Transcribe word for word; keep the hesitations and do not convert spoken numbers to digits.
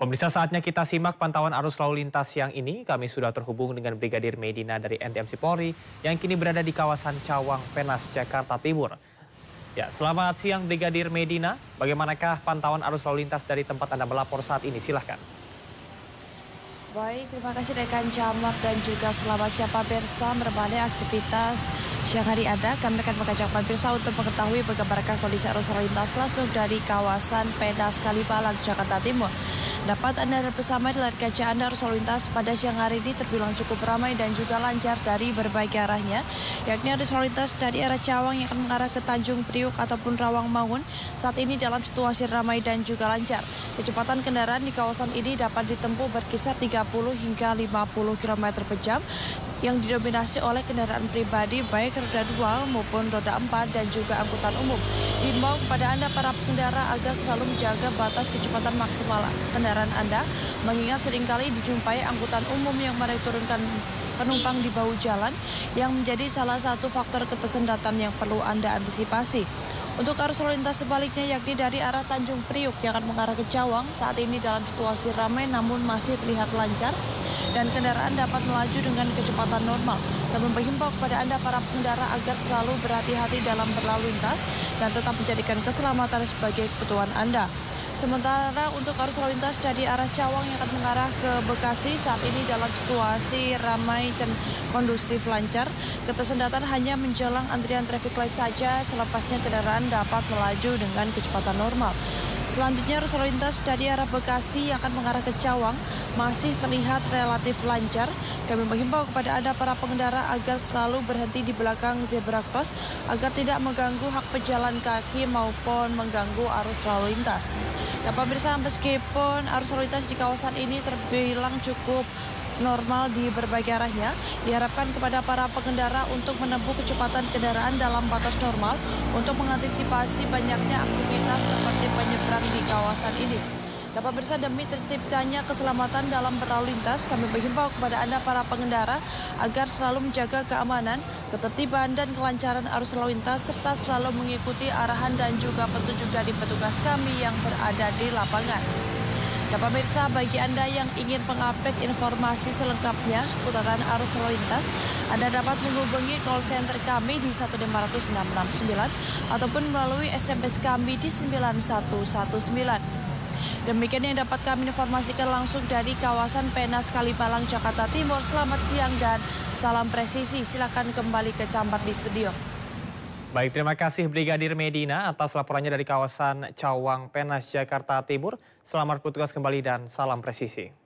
Pemirsa, saatnya kita simak pantauan arus lalu lintas siang ini. Kami sudah terhubung dengan Brigadir Medina dari N T M C Polri yang kini berada di kawasan Cawang, Penas, Jakarta Timur. Ya, selamat siang Brigadir Medina. Bagaimanakah pantauan arus lalu lintas dari tempat Anda melapor saat ini? Silahkan. Baik, terima kasih rekan Camat dan juga selamat siapa pemirsa menemani aktivitas siang hari Anda. Kami akan mengajak pemirsa untuk mengetahui bagaimana kondisi arus lalu lintas langsung dari kawasan Penas Kalibalang, Jakarta Timur. Dapat Anda bersama di layar kaca Anda arus lalu lintas pada siang hari ini terbilang cukup ramai dan juga lancar dari berbagai arahnya, yakni arus lalu lintas dari arah Cawang yang akan mengarah ke Tanjung Priuk ataupun Rawamangun saat ini dalam situasi ramai dan juga lancar. Kecepatan kendaraan di kawasan ini dapat ditempuh berkisar tiga puluh hingga lima puluh kilometer per jam yang didominasi oleh kendaraan pribadi baik roda dua maupun roda empat dan juga angkutan umum. Himbau kepada Anda para pengendara agar selalu menjaga batas kecepatan maksimal kendaraan Anda, mengingat seringkali dijumpai angkutan umum yang menurunkan penumpang di bahu jalan yang menjadi salah satu faktor ketersendatan yang perlu Anda antisipasi. Untuk arus lalu lintas sebaliknya yakni dari arah Tanjung Priuk yang akan mengarah ke Cawang saat ini dalam situasi ramai namun masih terlihat lancar dan kendaraan dapat melaju dengan kecepatan normal. Kami menghimbau kepada Anda para pengendara agar selalu berhati-hati dalam berlalu lintas dan tetap menjadikan keselamatan sebagai kebutuhan Anda. Sementara untuk arus lalu lintas dari arah Cawang yang akan mengarah ke Bekasi saat ini dalam situasi ramai dan kondusif lancar. Ketersendatan hanya menjelang antrian traffic light saja, selepasnya kendaraan dapat melaju dengan kecepatan normal. Selanjutnya arus lalu lintas dari arah Bekasi yang akan mengarah ke Cawang masih terlihat relatif lancar. Kami menghimbau kepada Anda para pengendara agar selalu berhenti di belakang zebra cross agar tidak mengganggu hak pejalan kaki maupun mengganggu arus lalu lintas. Ya pemirsa, meskipun arus lalu lintas di kawasan ini terbilang cukup normal di berbagai arahnya, diharapkan kepada para pengendara untuk menempuh kecepatan kendaraan dalam batas normal untuk mengantisipasi banyaknya aktivitas seperti penyeberang di kawasan ini. Dapat pemirsa, demi terciptanya keselamatan dalam berlalu lintas, kami menghimbau kepada Anda para pengendara agar selalu menjaga keamanan, ketertiban dan kelancaran arus lalu lintas serta selalu mengikuti arahan dan juga petunjuk dari petugas kami yang berada di lapangan. Ya pemirsa, bagi Anda yang ingin mengupdate informasi selengkapnya seputaran arus lalu lintas, Anda dapat menghubungi call center kami di satu lima nol nol enam enam sembilan ataupun melalui S M S kami di sembilan satu satu sembilan. Demikian yang dapat kami informasikan langsung dari kawasan Penas Kalibalang, Jakarta Timur. Selamat siang dan salam presisi. Silakan kembali ke Camat di studio. Baik, terima kasih Brigadir Medina atas laporannya dari kawasan Cawang, Penas, Jakarta Timur. Selamat bertugas kembali dan salam presisi.